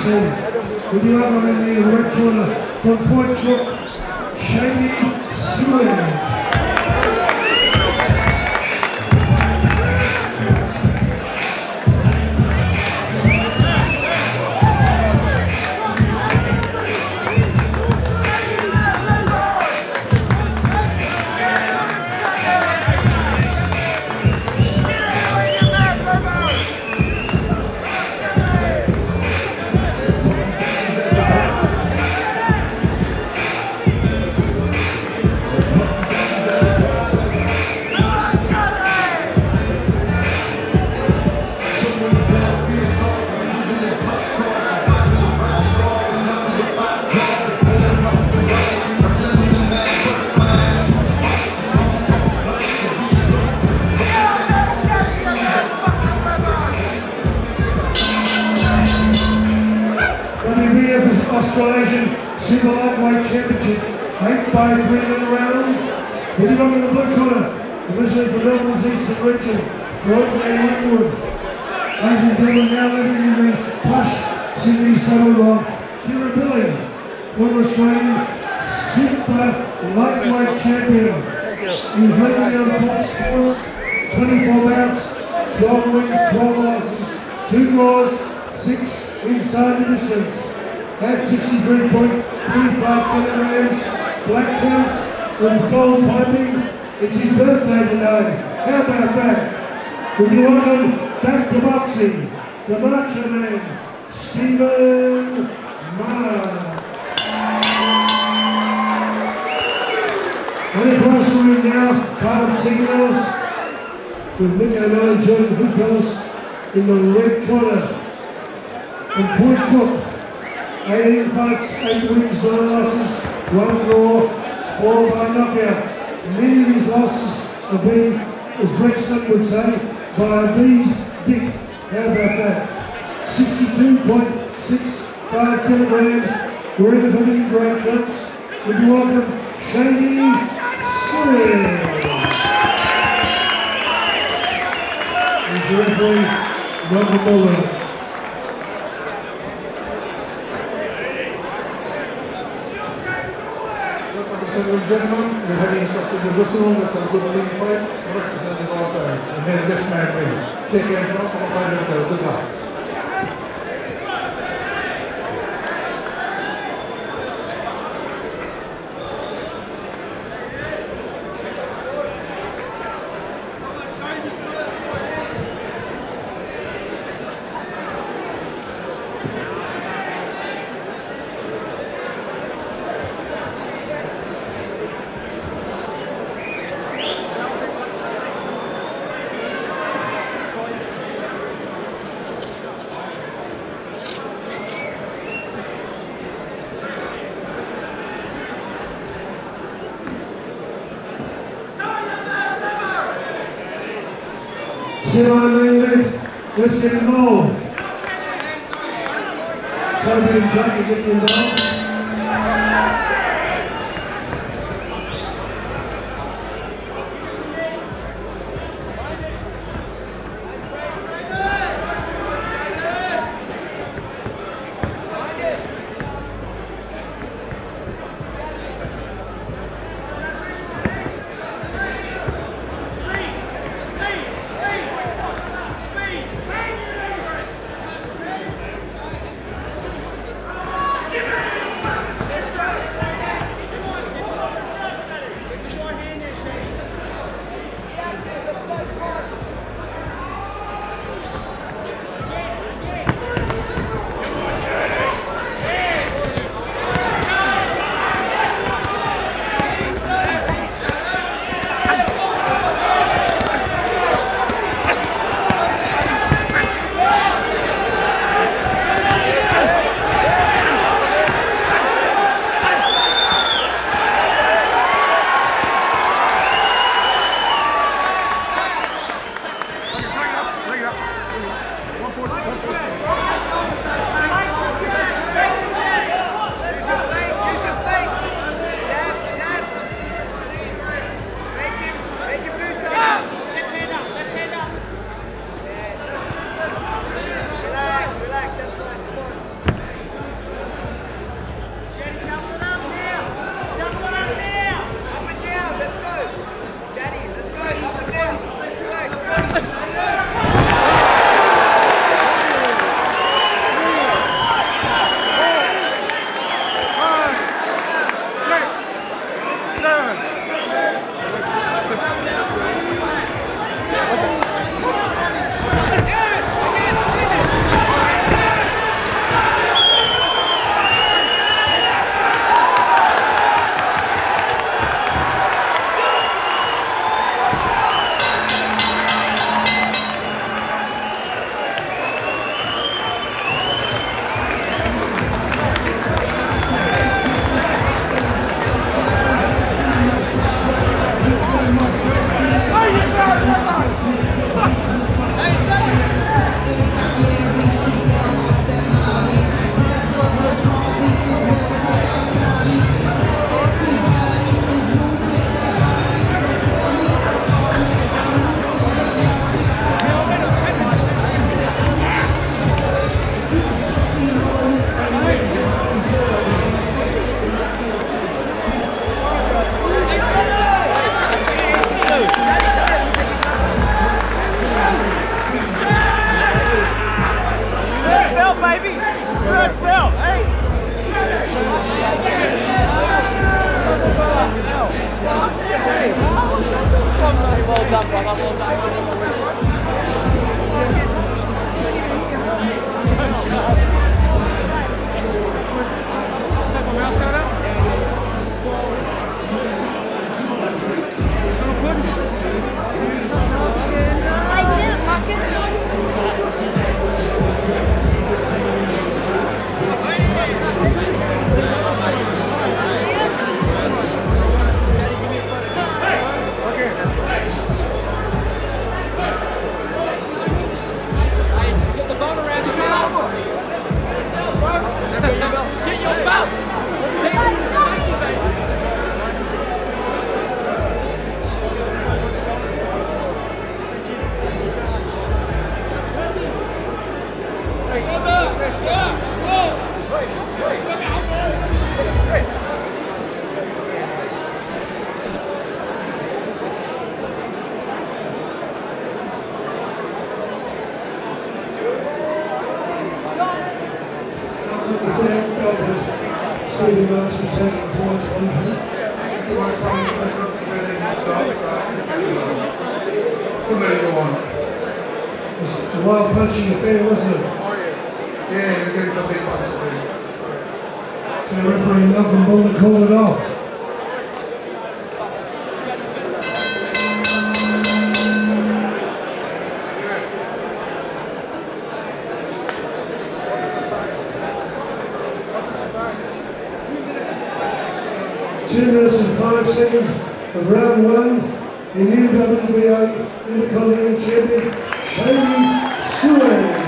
Boxing. With the other in the red corner from Point Cook, Shadey Souied. WBF Australasian Champion, 8 by 3 rounds. Hitting on in the blue corner, originally from Melbourne's Eastern region, Melbourne Ringwood. Ladies and gentlemen, now living in the plush Sydney suburb of Kirribilli, former Australian Super Lightweight Champion. He's living on Fox Sports, 24 bouts, 12 wins, 12 losses, 2 draws, 6 inside the distance. At 63.35 kilograms, black counts with gold piping. It's his birthday today. How about that? With you welcome back to boxing, the Macho Man, Stephen Marr. And across the ring now, part of Team Ellis, with Nick O'Malley joining Hook Ellis in the red corner. And Point Cook, 18 fights, 8 wins, 9 losses, 1 draw, 4 by knockout. Many of these losses have been, as Brett Stuck would say, by these dick. How about that? 62.65 kilograms, we're in the Pavilion great counts. Would you welcome Shadey Souied. He's the referee, Melbourne Pavilion. Ladies and gentlemen, we're having instructed the whistle. Let's have a good leading fight. Representing all parents. And then this man win. Take hands off. Come on, good luck. See what I mean? Let's get involved. Toby and Jack are getting involved. Well done, brother. Well done. Shadey was taking towards one. A wild punching affair, wasn't it? Oh yeah. Yeah, he was getting some big punches. The referee Melbourne Pavilion called it off. Two minutes and 5 seconds of round one. The new WBA Intercontinental Champion, Shadey Souied.